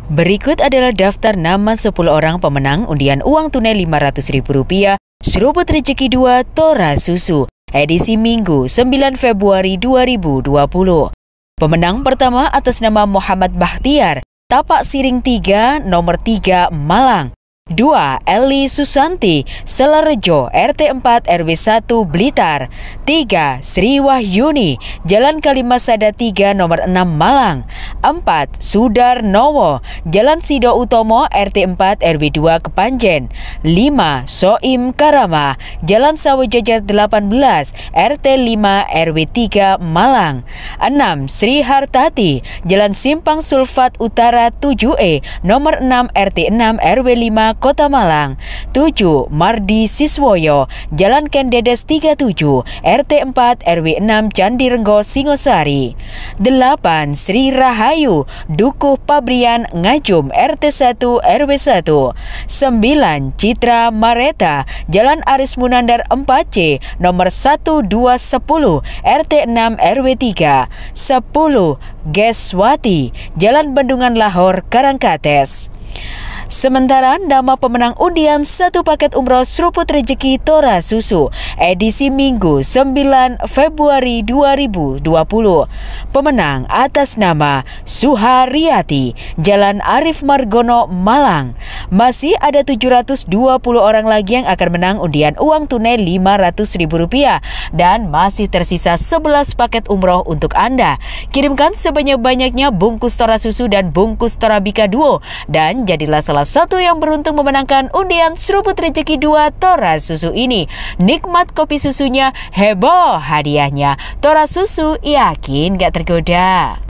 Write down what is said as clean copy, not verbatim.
Berikut adalah daftar nama 10 orang pemenang undian uang tunai Rp500.000 Seruput Rezeki 2 Tora Susu edisi Minggu 9 Februari 2020. Pemenang pertama atas nama Muhammad Bahtiar, Tapak Siring 3, nomor 3 Malang. 2. Eli Susanti, Selarejo, RT 4 RW 1 Blitar. 3. Sri Wahyuni, Jalan Kalimasada 3 nomor 6 Malang. 4. Sudarnowo, Jalan Sido Utomo RT 4 RW 2 Kepanjen. 5. Soim Karama, Jalan Sawojajar 18 RT 5 RW 3 Malang. 6. Sri Hartati, Jalan Simpang Sulfat Utara 7E nomor 6 RT 6 RW 5 Kota Malang. 7. Mardi Siswoyo, Jalan Kendedes 37, RT 4 RW 6 Candi Renggo Singosari. 8. Sri Rahayu, Dukuh Pabrian Ngajum, RT 1 RW 1. 9. Citra Mareta, Jalan Aris Munandar 4C, nomor 1210, RT 6 RW 3. 10. Geswati, Jalan Bendungan Lahore Karangkates. Sementara nama pemenang undian 1 paket umroh Seruput Rezeki Tora Susu edisi Minggu 9 Februari 2020. Pemenang atas nama Suharyati, Jalan Arif Margono, Malang. Masih ada 720 orang lagi yang akan menang undian uang tunai Rp500.000 dan masih tersisa 11 paket umroh untuk Anda. Kirimkan sebanyak-banyaknya bungkus Tora Susu dan bungkus Tora Bika Duo dan jadilah salah satu yang beruntung memenangkan undian Seruput Rezeki 2 Tora Susu ini. Nikmat kopi susunya, heboh hadiahnya. Tora Susu, yakin gak tergoda?